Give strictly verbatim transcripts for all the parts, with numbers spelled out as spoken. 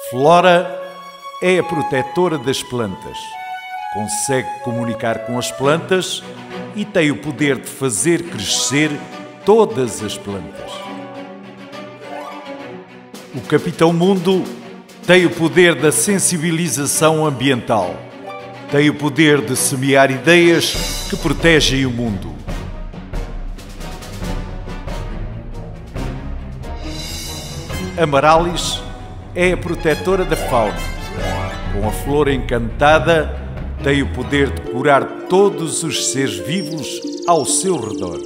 Flora é a protetora das plantas. Consegue comunicar com as plantas e tem o poder de fazer crescer todas as plantas. O Capitão Mundo tem o poder da sensibilização ambiental. Tem o poder de semear ideias que protegem o mundo. Amarallis é a protetora da fauna. Com a flor encantada, tem o poder de curar todos os seres vivos ao seu redor.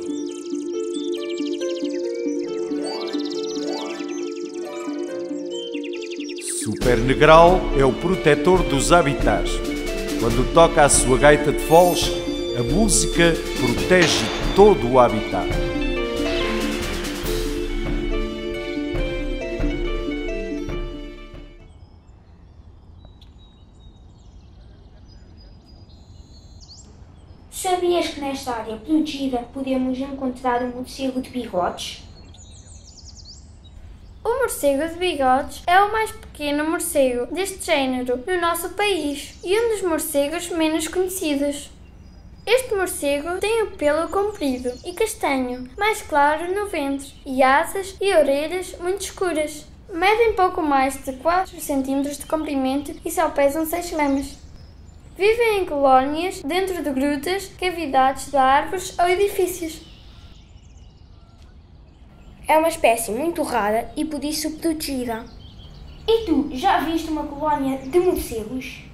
Super Negral é o protetor dos habitats. Quando toca a sua gaita de foles, a música protege todo o habitat. Sabias que nesta área protegida podemos encontrar o morcego de bigodes? O morcego de bigodes é o mais pequeno morcego deste género no nosso país e um dos morcegos menos conhecidos. Este morcego tem o pelo comprido e castanho, mais claro no ventre, e asas e orelhas muito escuras. Medem pouco mais de quatro centímetros de comprimento e só pesam seis gramas. Vivem em colónias dentro de grutas, cavidades de árvores ou edifícios. É uma espécie muito rara e por isso protegida. E tu, já viste uma colónia de morcegos?